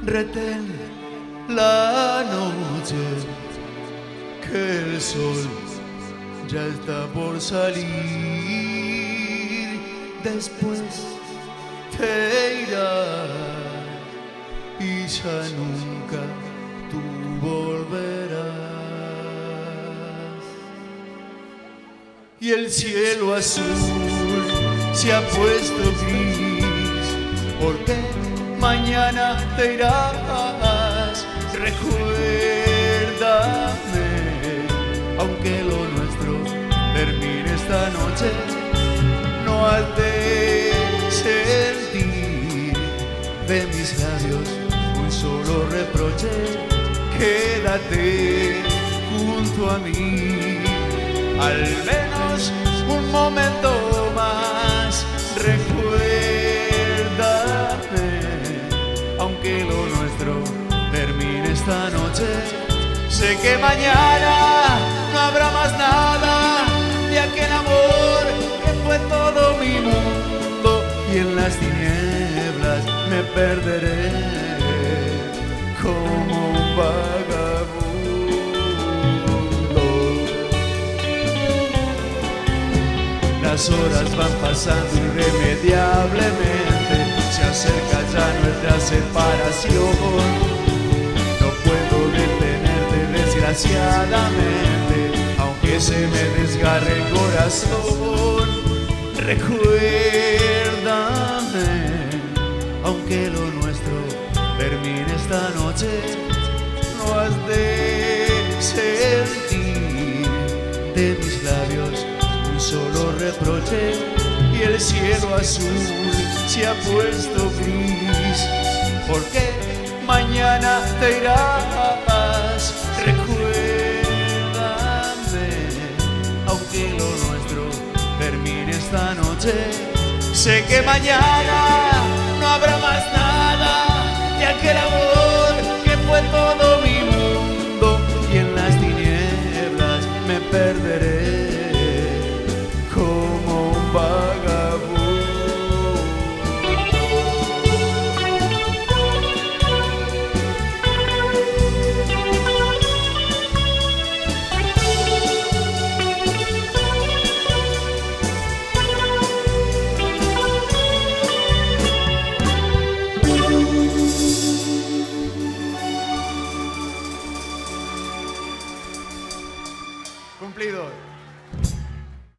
retén la noche, que el sol ya está por salir. Después te irás y ya nunca tú volverás. Y el cielo azul se ha puesto gris, porque mañana te irás. Recuérdame, aunque lo nuestro termine esta noche, no has de sentir de mis labios un solo reproche. Quédate junto a mí, al menos un momento más. Recuérdame, aunque lo nuestro termine esta noche. Sé que mañana no habrá más nada de aquel amor que fue todo mi mundo, y en las tinieblas me perderé como un vagabundo. Las horas van pasando irremediablemente, se acerca ya nuestra separación. No puedo detenerte desgraciadamente, aunque se me desgarre el corazón. Recuérdame, aunque lo nuestro termine esta noche, no has de sentir de mis labios un solo reproche. Y el cielo azul se ha puesto gris, porque mañana te irás. Recuérdame, aunque lo nuestro termine esta noche. Sé que mañana